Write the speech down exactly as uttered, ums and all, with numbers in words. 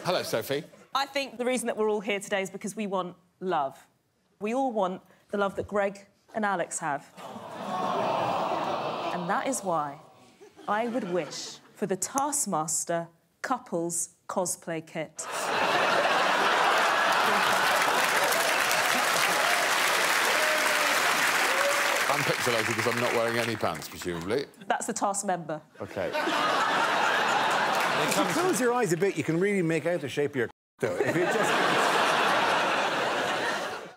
Hello, Sophie. I think the reason that we're all here today is because we want love. We all want the love that Greg and Alex have. And that is why I would wish for the Taskmaster couples cosplay kit. I'm pixelated because I'm not wearing any pants, presumably. That's the Task member. OK. If you close your eyes a bit, you can really make out the shape of your though. If you just...